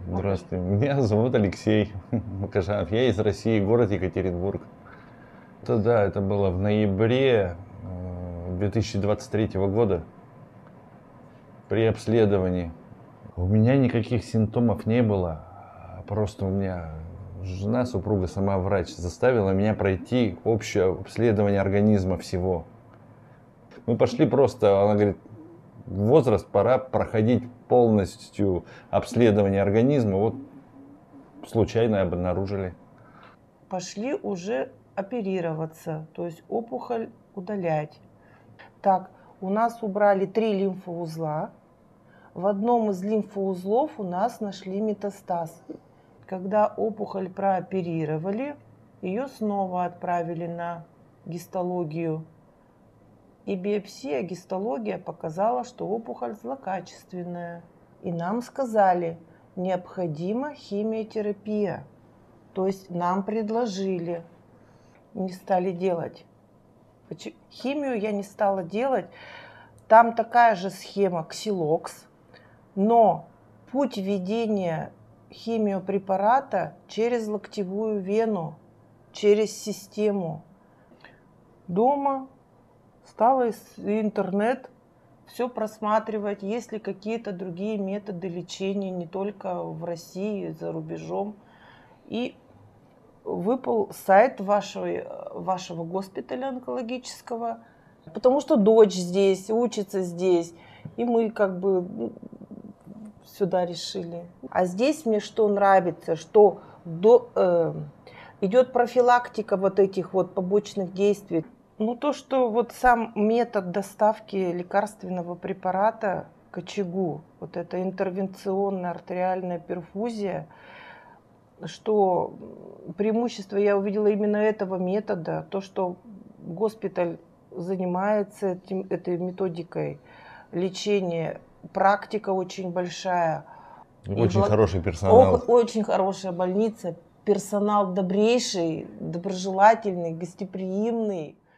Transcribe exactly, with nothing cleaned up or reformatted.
Здравствуйте, меня зовут Алексей Макажанов, я из России, город Екатеринбург. Это, да, это было в ноябре две тысячи двадцать третьего года при обследовании. У меня никаких симптомов не было, просто у меня жена, супруга, сама врач, заставила меня пройти общее обследование организма всего. Мы пошли просто, она говорит, возраст, пора проходить полностью обследование организма. Вот случайно обнаружили. Пошли уже оперироваться, то есть опухоль удалять. Так, у нас убрали три лимфоузла. В одном из лимфоузлов у нас нашли метастаз. Когда опухоль прооперировали, ее снова отправили на гистологию. И биопсия, гистология показала, что опухоль злокачественная. И нам сказали, необходима химиотерапия. То есть нам предложили, не стали делать. Химию я не стала делать. Там такая же схема ксилокс, но путь введения химиопрепарата через локтевую вену, через систему. Дома стала интернет, все просматривать, есть ли какие-то другие методы лечения, не только в России, за рубежом. И выпал сайт вашего, вашего госпиталя онкологического, потому что дочь здесь, учится здесь, и мы как бы сюда решили. А здесь мне что нравится, что до, э, идет профилактика вот этих вот побочных действий. Ну то, что вот сам метод доставки лекарственного препарата к очагу, вот эта интервенционная артериальная перфузия, что преимущество я увидела именно этого метода, то, что госпиталь занимается этим, этой методикой лечения, практика очень большая. Очень хороший персонал. О, очень хорошая больница, персонал добрейший, доброжелательный, гостеприимный.